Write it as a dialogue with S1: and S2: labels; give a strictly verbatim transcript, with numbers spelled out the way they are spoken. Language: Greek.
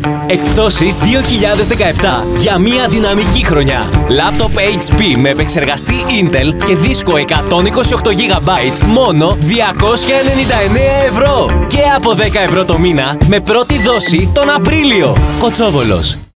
S1: Εκπτώσεις δύο χιλιάδες δεκαεπτά για μια δυναμική χρονιά. Λάπτοπ έιτς πι με επεξεργαστή Intel και δίσκο εκατόν είκοσι οκτώ τζι μπι μόνο διακόσια ενενήντα εννέα ευρώ. Και από δέκα ευρώ το μήνα με πρώτη δόση τον Απρίλιο. Κοτσόβολος.